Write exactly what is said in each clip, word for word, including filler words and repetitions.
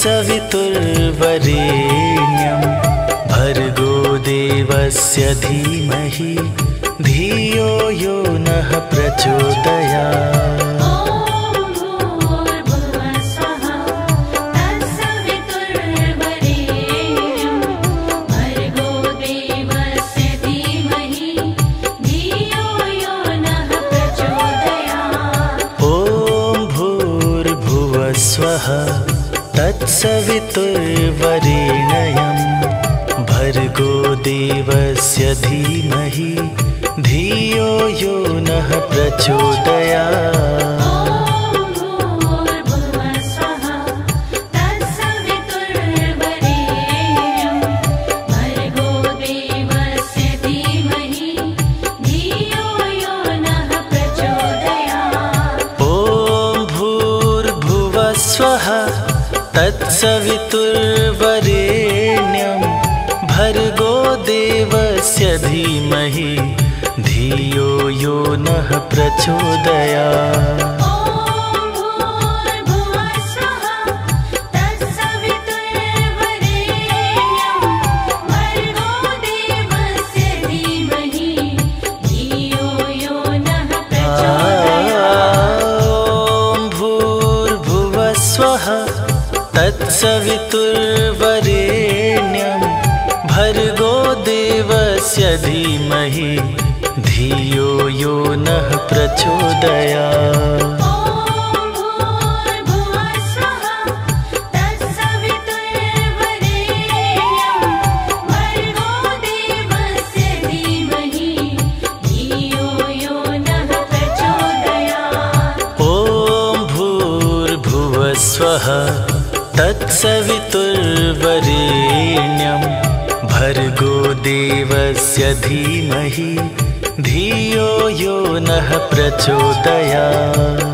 तत्सवितुर्वरेण्यं भर्गो देवस्य धीमहि धियो यो नः प्रचोदयात्। तत्सवितुर्वरेण्यं भर्गो देवस्य धीमहि धियो यो नः प्रचोदयात्। तत्सवितुर्वरेण्यं भर्गो देवस्य धीमहि धियो यो नः प्रचोदयात्। तत्सवितुर्वरेण्यं भर्गो देवस्य धीमहि धियो यो नः प्रचोदयात्। तत्सवितुर्वरेण्यं भर्गो देवस्य धीमहि धियो यो नः प्रचोदयात्।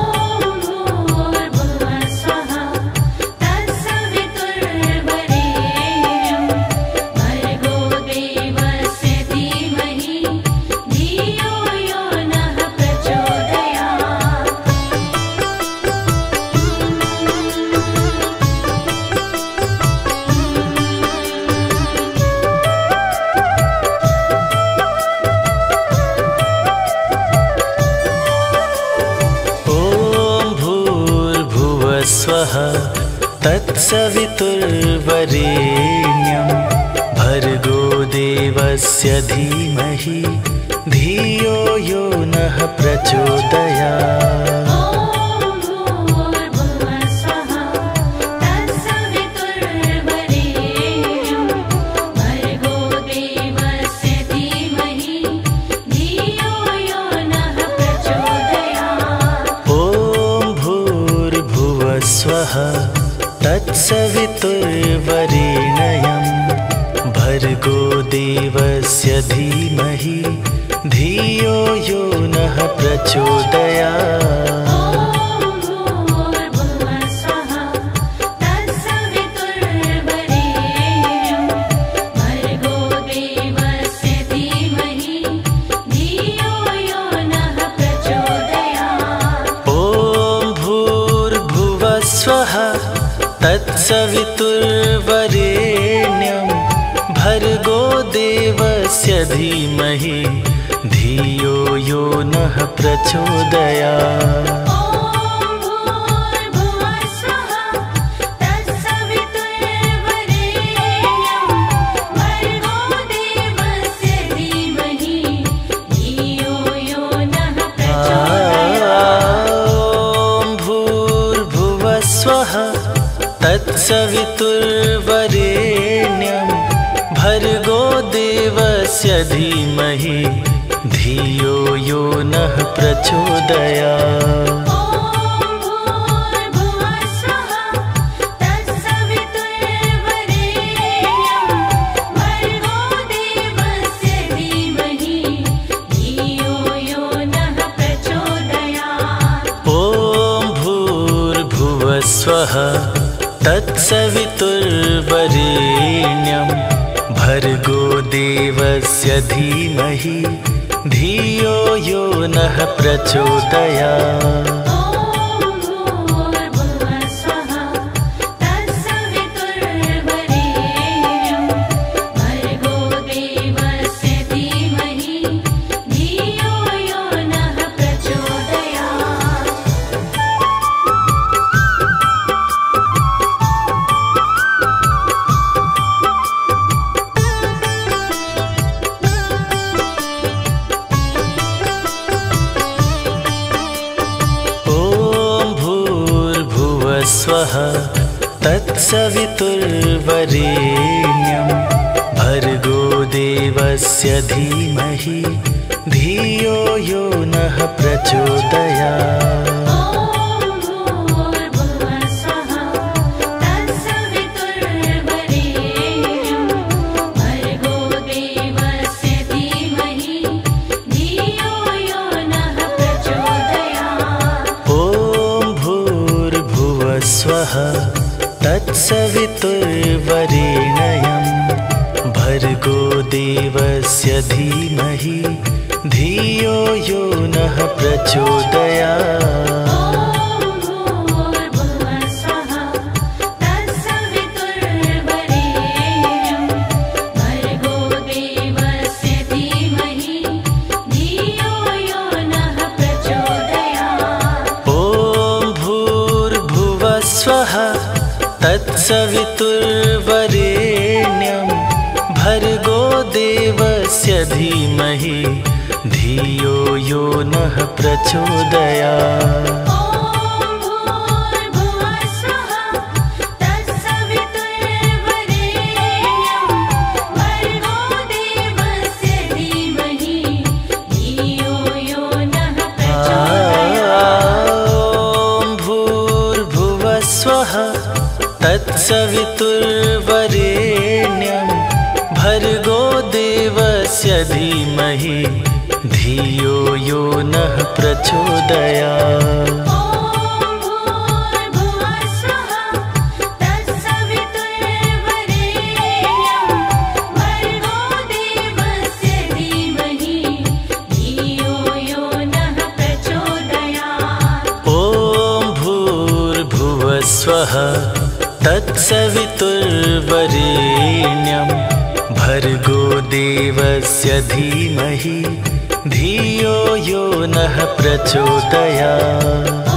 तत्सवितुर्वरेण्यं भर्गो देवस्य धीमहि धियो यो नः प्रचोदयात्। तत्सवितुर्वरेण्यं भर्गो देवस्य धीमहि धियो यो नः प्रचोदयात्। तत्सवितुर्वरेण्यं भर्गो देवस्य धीमहि धियो यो नः प्रचोदयात्। तत्सवितुर्वरेण्यं भर्गो देवस्य धीमहि धियो यो नः प्रचोदयात्। तत्सवितुर्वरेण्यं भर्गो देवस्य धीमहि धियो यो नः प्रचोदयात्। भुवस्वः तत्सवितुर्वरेण्यं भर्गो देवस्य धीमहि धियो यो नः प्रचोदयात्। स्वः तत्सवितुर्वरेण्यं भर्गो देवस्य धीमहि धियो यो नः प्रचोदयात्। स्वः तत्सवितुर्वरेण्यं भर्गो देवस्य धीमहि धियो यो नः प्रचोदयात्। स्वः तत्सवितुर्वरेण्यं भर्गो देवस्य धीमहि धियो यो नः प्रचोदयात्। स्वः तत्सवितुर्वरेण्यं भर्गो देवस्य धीमहि धियो यो नः प्रचोदयात्।